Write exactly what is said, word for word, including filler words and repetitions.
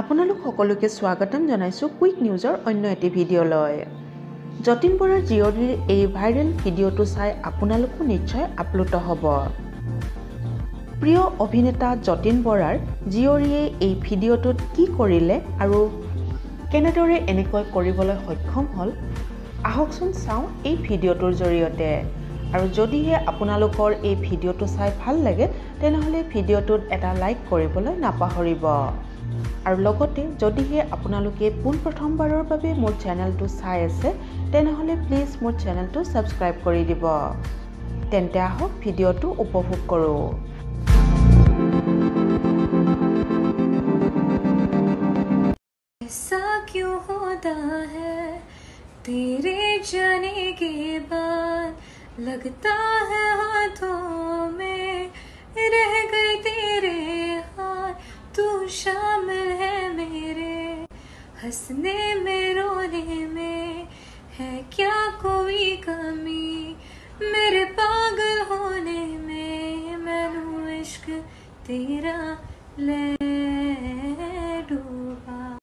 আপোনালোক সকলোকে স্বাগতম জনাইছো কুইক নিউজৰ অন্য এটি ভিডিঅ'লৈ। যতীন বৰাৰ জীয়ৰীৰ এই ভাইৰেল ভিডিঅ'টো চাই আপোনালোকো নিশ্চয় আপ্লুত হ'ব। প্ৰিয় অভিনেতা যতীন বৰাৰ জীয়ৰীয়ে এই ভিডিঅ'টোত কি কৰিলে আৰু কেনেদৰে এনেকৈ কৰিবলৈ সক্ষম হ'ল আহকচোন চাওঁ এই ভিডিঅ'টোৰ জৰিয়তে। আৰু যদিহে আপোনালোকৰ এই ভিডিঅ'টো চাই ভাল লাগে তেনেহ'লে ভিডিঅ'টোত এটা লাইক কৰিবলৈ নাপাহৰিব। আৰু লগতে যদিহে আপোনালোকে পোনপ্ৰথমবাৰৰ বাবে মোৰ চেনেলটো চাই আছে তেনেহ'লে প্লিজ মোৰ চেনেলটো ছাবস্ক্ৰাইব কৰি দিব। তেন্তে আহক ভিডিঅ'টো উপভোগ কৰোঁ। ऐसा क्यों होता है तेरे जाने के बाद, लगता है हाथों में रह गए तेरे हाथ, तू शामिल है मेरे हंसने में रोने में, है क्या कोई कमी मेरे पागल होने में, मैनू इश्क तेरा ले